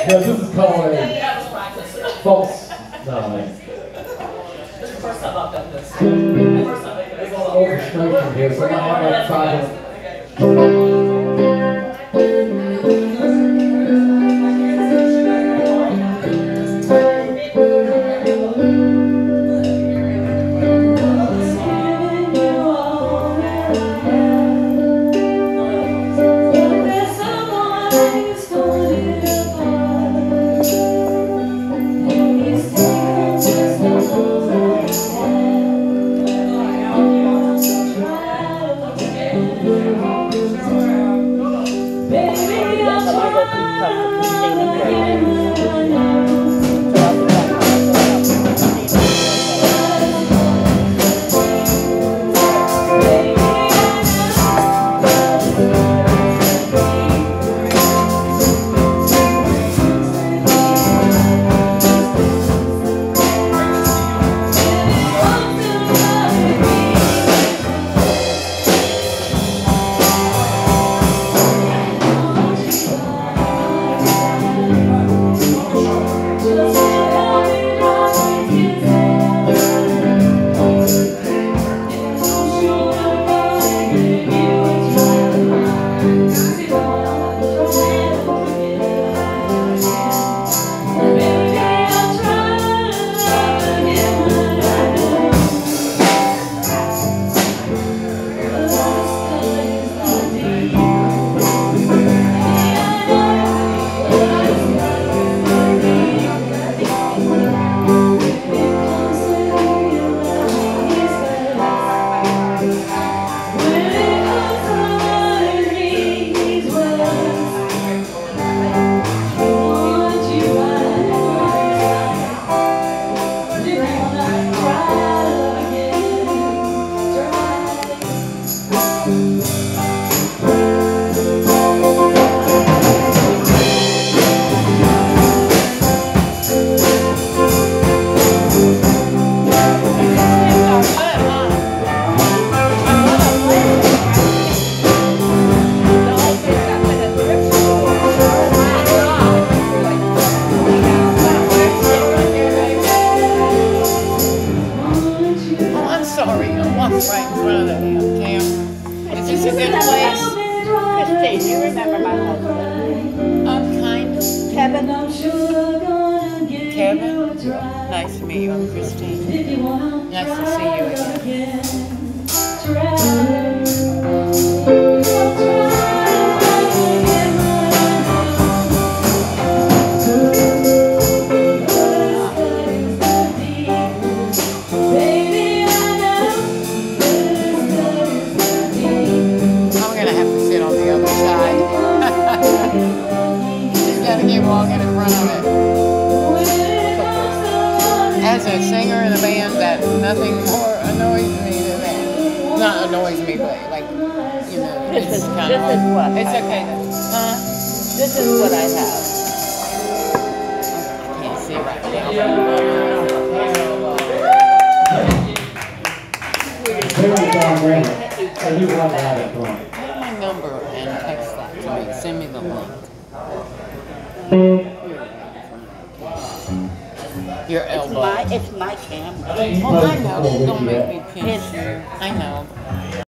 this is called a false. No, This is the first time I've done this. orchestration here, so I have like five. Sorry, I walked right in front of the damn camera. Is this a good place? Christine, you remember my husband? Kind of. Kevin? Kevin? Nice to meet you. I'm Christine. Nice to see you again. Keep walking in front of it. As a singer in a band, that nothing more annoys me than that. Not annoys me, but like, you know, This it's is kind of what it's I okay. have. Huh? This is what I have. I can't see right now. And you want to have it going. Take my number and text that to me. Send me the link. Your elbow. It's my camera. Oh, I know. Don't make me pinch you. I know.